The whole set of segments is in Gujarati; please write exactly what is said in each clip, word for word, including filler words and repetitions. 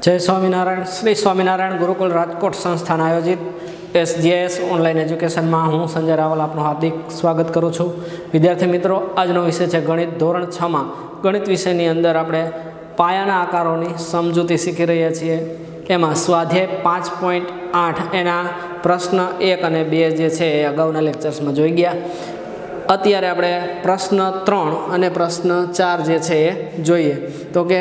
जय स्वामीनारायण। श्री स्वामीनारायण गुरुकुल राजकोट संस्थान आयोजित एसजीएस ऑनलाइन एज्युकेशन में हूँ संजय रावल आपનું हार्दिक स्वागत करूँ छूँ। विद्यार्थी मित्रों, आजनो विषय है गणित धोरण छ में गणित विषयनी अंदर આપણે પાયાના આકારોની સમજૂતી શીખી રહ્યા છીએ। એમાં સ્વાધ્યાય પાંચ પોઈન્ટ આઠ એના પ્રશ્ન એક અને બે જે છે એ અગાઉના લેક્ચર્સમાં જોઈ ગયા। અત્યારે આપણે પ્રશ્ન ત્રણ અને પ્રશ્ન ચાર જે છે એ જોઈએ તો કે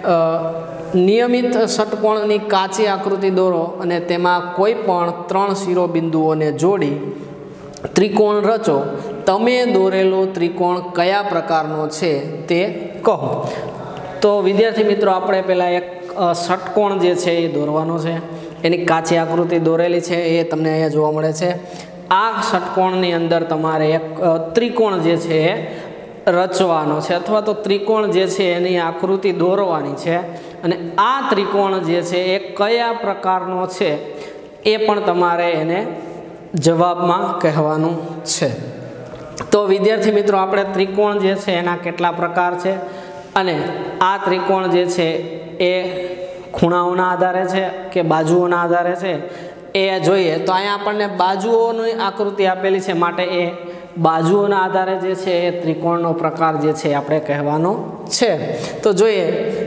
નિયમિત ષટકોણની કાચી આકૃતિ દોરો અને તેમાં કોઈ પણ ત્રણ શિરોબિંદુઓને જોડી ત્રિકોણ રચો। તમે દોરેલો ત્રિકોણ કયા પ્રકારનો છે તે કહો। तो विद्यार्थी मित्रों, આપણે પહેલા એક ષટકોણ જે છે એ દોરવાનો છે। એની કાચી આકૃતિ દોરેલી છે એ તમને અહીંયા જોવા મળે છે। આ ષટકોણની અંદર તમારે એક ત્રિકોણ જે છે એ રચવાનો છે અથવા તો ત્રિકોણ જે છે એની આકૃતિ દોરવાની છે અને આ ત્રિકોણ જે છે એ કયા પ્રકારનો છે એ પણ તમારે એને જવાબમાં કહેવાનું છે। તો વિદ્યાર્થી મિત્રો, આપણે ત્રિકોણ જે છે એના કેટલા પ્રકાર છે અને આ ત્રિકોણ જે છે એ ખૂણાઓના આધારે છે કે બાજુઓના આધારે છે એ જોઈએ। તો અહીંયા આપણને બાજુઓની આકૃતિ આપેલી છે માટે એ બાજુઓના આધારે જે છે એ ત્રિકોણનો પ્રકાર જે છે આપણે કહેવાનો છે। તો જોઈએ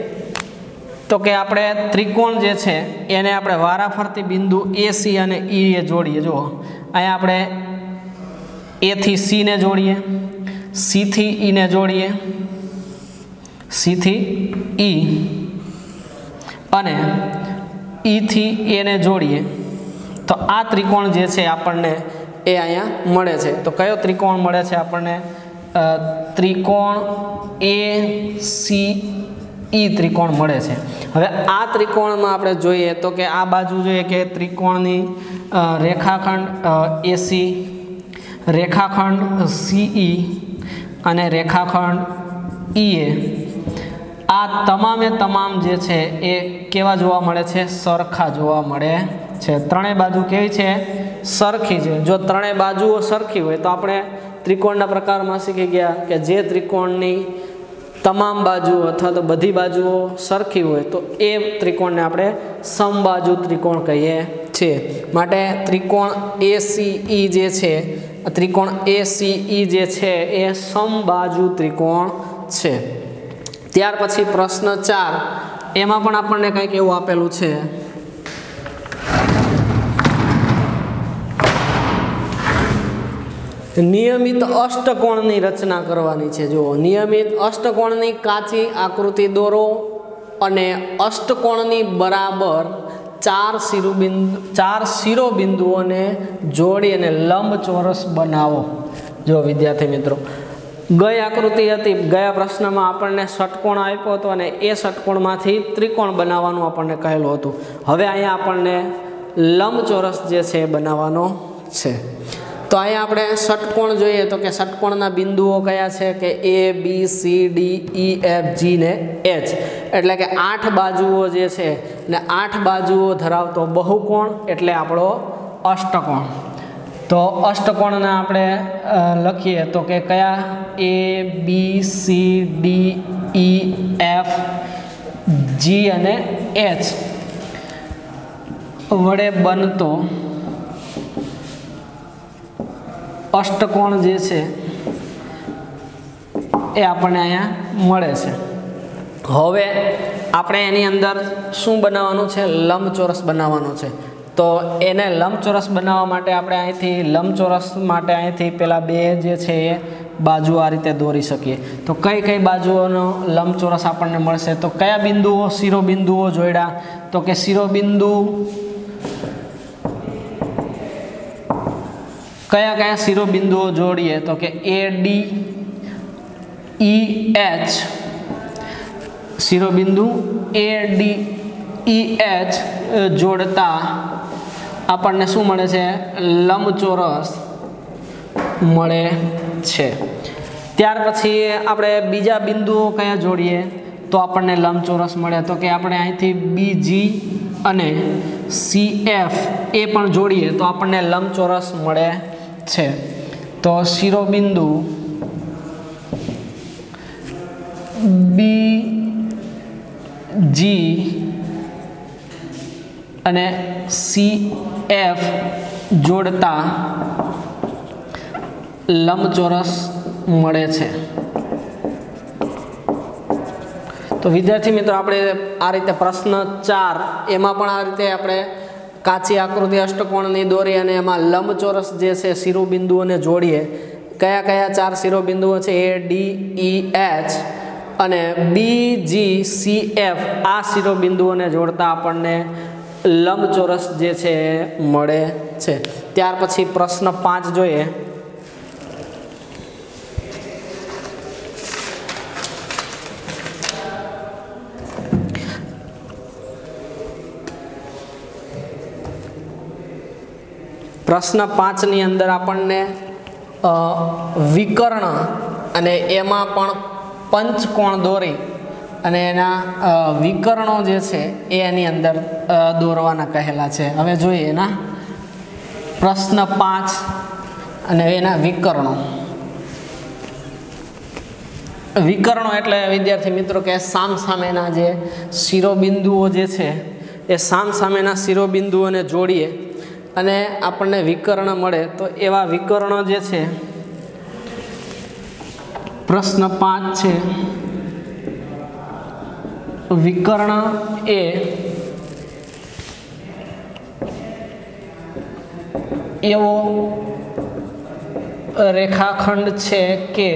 તો કે આપણે ત્રિકોણ જે છે એને આપણે વારાફરતી બિંદુ એ સી અને ઈ એ જોડીએ। જુઓ, અહીંયા આપણે એ થી સી ને જોડીએ, સી થી ઈ ને જોડીએ, सी थी ई अने ई थी ए ने जोड़ीए तो आ त्रिकोण जे छे आपणने ए आया मळे छे। तो कयो त्रिकोण मळे छे आपणने? त्रिकोण ए सी ई त्रिकोण मळे छे। हवे आ त्रिकोणमां आपणे जोईए तो के आ बाजू जोईए के त्रिकोणनी रेखाखंड ए सी, रेखाखंड सी ई अने रेखाखंड ई ए आ तमामे तमाम जे छे ए केवा जोवा मळे छे? सरखा जोवा मळे छे। त्रणेय बाजू केवी छे? सरखी छे। जो त्रणेय बाजुओ सरखी होय तो आपणे त्रिकोणना प्रकारमां शीखी गया के जे त्रिकोणनी तमाम बाजुओ अथवा तो बधी बाजुओ सरखी होय तो ए त्रिकोणने आपणे समबाजु त्रिकोण कहीए छीए। माटे त्रिकोण ए सी ई जे छे, त्रिकोण ए सी ई जे छे ए समबाजु त्रिकोण छे। ત્યાર પછી પ્રશ્ન ચાર, એમાં પણ આપણને કંઈક એવું આપેલું છે। નિયમિત અષ્ટકોણની રચના કરવાની છે। જુઓ, નિયમિત અષ્ટકોણની કાચી આકૃતિ દોરો અને અષ્ટકોણની બરાબર ચાર શિરોબિંદુ ચાર શિરોબિંદુઓને જોડી અને લંબચોરસ બનાવો। જો વિદ્યાર્થી મિત્રો, गई आकृति हती, गया प्रश्न में आपने षटकोण आप्यो हतो अने ए षटकोणमांथी त्रिकोण बनाववानुं आपने कहेलुं हतुं। हवे अहींया आपने लंबचोरस जे छे बनाववानो छे। तो अहींया आपणे षटकोण जोईए तो के षटकोणना बिंदुओ कया छे के A B C D E F G ने एच, एटले के आठ बाजुओ जे छे ने आठ बाजुओ धरावतो बहुकोण एटले आपणो अष्टकोण। तो अष्टकोण ने आपणे लखीए तो के कया? A B C D E F G अने एच वडे बनतो अष्टकोण जे छे ए आपणे अहींया मळे छे। हवे आपणे एनी अंदर शुं बनाववानुं छे? लंबचोरस बनाववानो छे। तो एने लंबचोरस बनाववा माटे आपणे અહીંથી लंबचोरस माटे અહીંથી पेला बे जे छे बाजू आ रीते दोरी सकीए। तो कई कई बाजुओनो लंबचोरस आपणने मळशे? तो कया बिंदुओ शिरोबिंदुओ जोड्या? तो के शिरोबिंदु कया कया शिरोबिंदुओ जोड़ीए? तो के ए डी ई एच शिरोबिंदु ए डी ई एच जोड़ता આપણને શું મળે છે? લંબચોરસ મળે છે। ત્યાર પછી આપણે બીજા બિંદુઓ કયા જોડીએ તો આપણને લંબચોરસ મળે? તો કે આપણે અહીંથી બી જી અને સી એફ એ પણ જોડીએ તો આપણને લંબચોરસ મળે છે। તો શિરોબિંદુ બી जी અને સી એફ જોડતા લંબચોરસ મળે છે। તો વિદ્યાર્થી મિત્રો આપણે આ રીતે પ્રશ્ન ચાર એમાં પણ આ રીતે આપણે કાચી આકૃતિ અષ્ટકોણની દોરી અને એમાં લંબચોરસ જે છે શિરોબિંદુઓને જોડીએ। કયા કયા ચાર શિરોબિંદુઓ છે? એ ડી ઈ એચ અને બી જી સી એફ આ શિરોબિંદુઓને જોડતા આપણને લંબચોરસ જે છે મળે છે। ત્યાર પછી પ્રશ્ન પાંચ જોઈએ। પ્રશ્ન પાંચની અંદર આપણને વિકર્ણ અને એમાં પણ પંચકોણ દોરી અને એના વિકર્ણો જે છે એ એની અંદર દોરવાના કહેલા છે। હવે જોઈએ એના પ્રશ્ન પાંચ અને એના વિકર્ણો। વિકર્ણો એટલે વિદ્યાર્થી મિત્રો કે સામ સામેના જે શિરોબિંદુઓ જે છે એ સામ સામેના શિરોબિંદુઓને જોડીએ અને આપણને વિકર્ણ મળે તો એવા વિકર્ણો જે છે પ્રશ્ન પાંચ છે વિકર્ણ એ એવો રેખાખંડ છે કે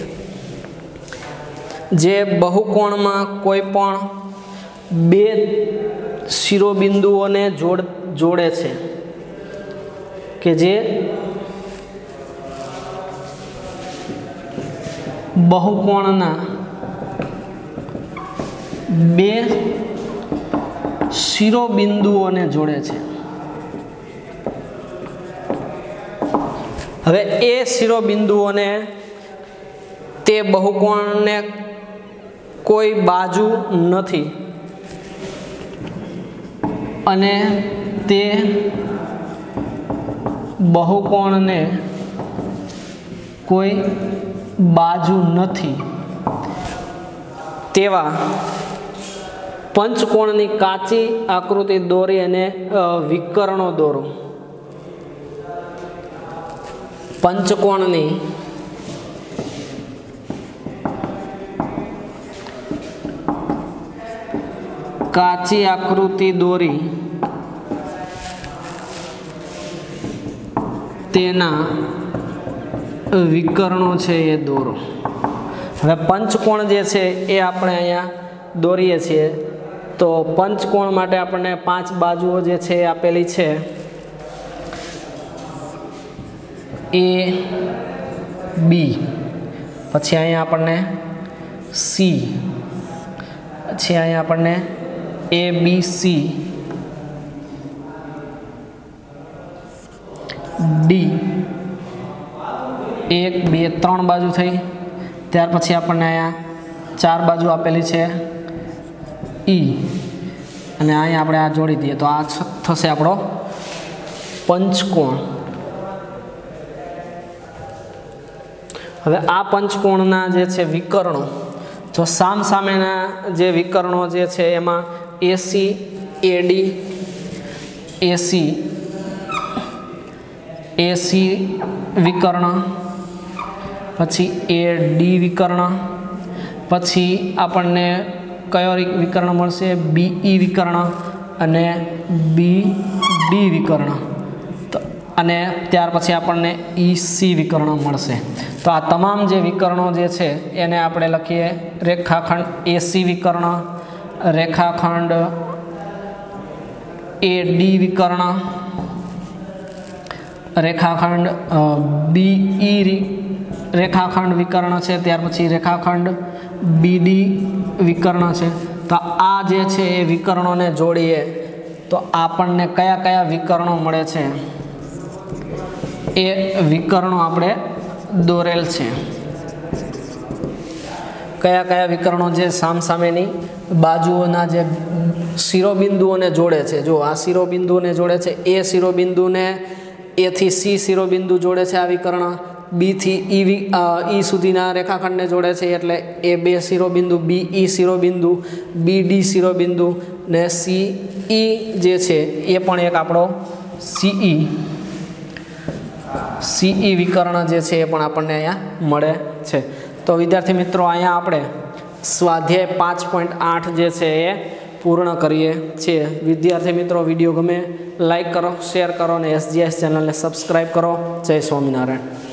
જે બહુકોણમાં કોઈ પણ બે શિરોબિંદુઓને જોડ જોડે છે કે જે બહુકોણના બે શિરોબિંદુઓને જોડે છે। હવે એ શિરોબિંદુઓને તે બહુકોણને કોઈ બાજુ નથી અને તે બહુકોણને કોઈ બાજુ નથી તેવા પંચકોણની કાચી આકૃતિ દોરી અને વિકર્ણો દોરો। પંચકોણની કાચી આકૃતિ દોરી તેના વિકર્ણો છે એ દોરો। હવે પંચકોણ જે છે એ આપણે અહીંયા દોરીએ છીએ તો પંચકોણ માટે આપણને પાંચ બાજુઓ જે છે એ આપેલી છે એ બી, પછી અહીંયા આપણને સી, પછી અહીંયા આપણને એ બી સી, ડી, એક બે ત્રણ બાજુ થઈ। ત્યાર પછી આપણને અહીંયા ચાર બાજુ આપેલી છે ઈ અને અહીંયા આપણે આ જોડી દઈએ તો આ થશે આપણો પંચકોણ। હવે આ પંચકોણના જે છે વિકર્ણો, જો સામ સામેના જે વિકર્ણો જે છે એમાં એસી, એડી, એસી, એસી વિકર્ણ, પછી એ ડી વિકર્ણ, પછી આપણને કયો વિકર્ણ મળશે? બીઈ વિકર્ણ અને બી ડી વિકર્ણ, તો અને ત્યાર પછી આપણને ઈ સી વિકર્ણ મળશે। તો આ તમામ જે વિકર્ણો જે છે એને આપણે લખીએ રેખાખંડ એસી વિકર્ણ, રેખાખંડ એ ડી વિકર્ણ, રેખાખંડ બીઈ રેખાખંડ વિકર્ણ છે, ત્યાર પછી રેખાખંડ બીડી વિકર્ણ છે। તો આ જે છે એ વિકર્ણોને જોડીએ તો આપણને કયા કયા વિકર્ણો મળે છે એ વિકર્ણો આપણે દોરેલ છે। કયા કયા વિકર્ણો જે સામસામેની બાજુઓના જે શિરોબિંદુઓને જોડે છે, જો આ શિરોબિંદુને જોડે છે, એ શિરોબિંદુને એ થી સી શિરોબિંદુ જોડે છે આ વિકર્ણ, बी थी ई ई सुधीना रेखाखंडने जोड़े छे एटले ए बे शिरोबिंदु, बी ई शिरोबिंदु, बी डी शिरोबिंदु ने सी ई जे छे ए पण एक आपणो सी ई सी ई विकर्ण जे छे ए पण आपणने अहींया मळे छे। तो विद्यार्थी मित्रों अहींया आपणे स्वाध्याय पांच पॉइंट आठ जे छे ए पूर्ण करीए छीए। विद्यार्थी मित्रों विडियो गमे लाइक करो, शेर करो ने एस जी एस चेनल ने सब्सक्राइब करो। जय स्वामीनारायण।